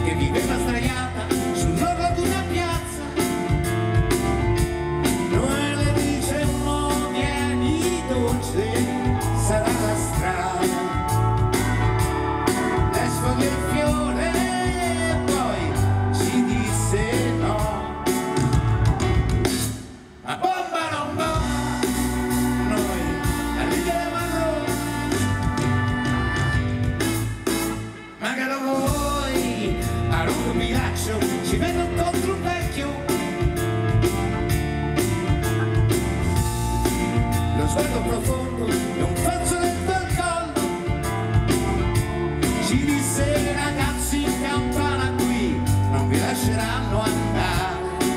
che viveva sdraiata sull'orlo di una piazza. Noi le dicemmo vieni dolce, sarà la strada. Le sfoglie il fiore e poi ci disse no. Ma bomba non bomba, noi arriveremo a Roma. Magari voi a lungo Milaccio ci vedo contro un vecchio. Lo sguardo profondo e un pezzo del bel collo. Ci disse ragazzi in campana qui non vi lasceranno andare.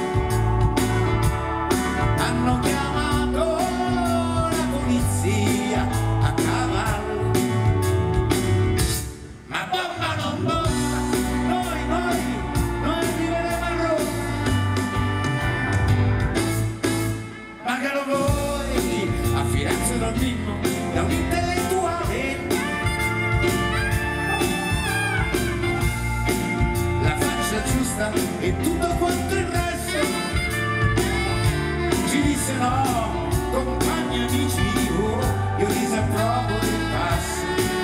Hanno chiamato la polizia a cavallo. Ma bomba non bomba, noi arriveremo a Roma. Magari voi a Firenze dormimmo da un intellettuale. La faccia giusta e tutto quanto il resto. Ci disse no, compagni amici, io disapprovo del passo.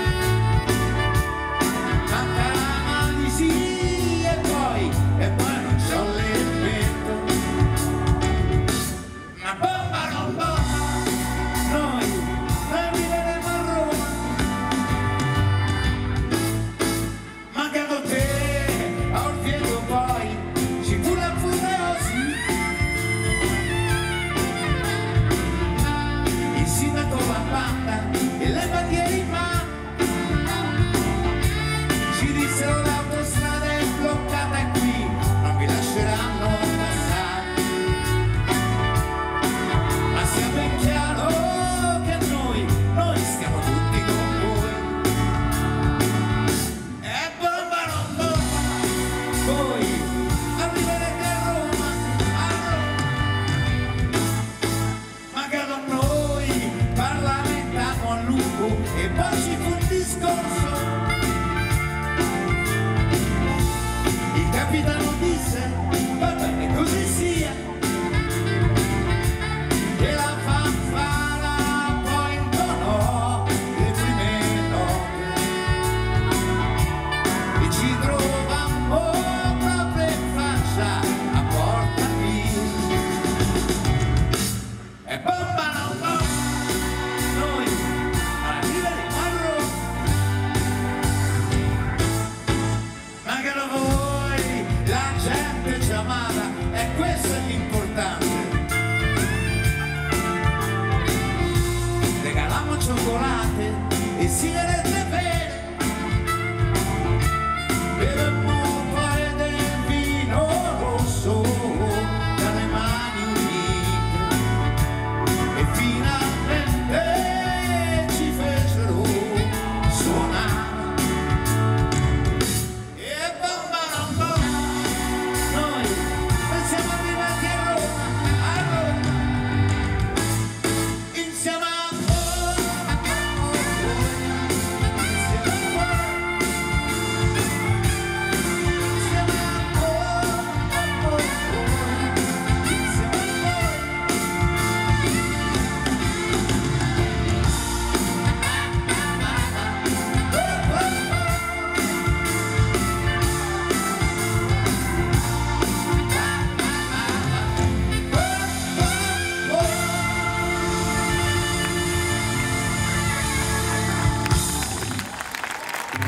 Manca l'analisi e poi non c'ho l'effetto. Ma bomba non bomba, noi arriveremo a Roma. Mancando te, a Orvieto poi, ci fu la furiosi. Il sindaco la banda e le bandiere in mano. Ci dissero l'autostrada è bloccata qui, non vi lasceranno passare. Ma sia ben chiaro che noi stiamo tutti con voi. E bomba non bomba, voi arriverete a Roma, a Roma. Magari noi parlamentammo a lungo e poi ci fu un discorso. Il capitano disse, va bene così sia. E la fanfara poi intonò le prime note. E ci trovammo proprio in faccia a Porta Pia. E bomba non bomba, noi arriveremo a Roma. Magari voi, la gente ci amava e questo è l'importante. Regalammo cioccolate e sigarette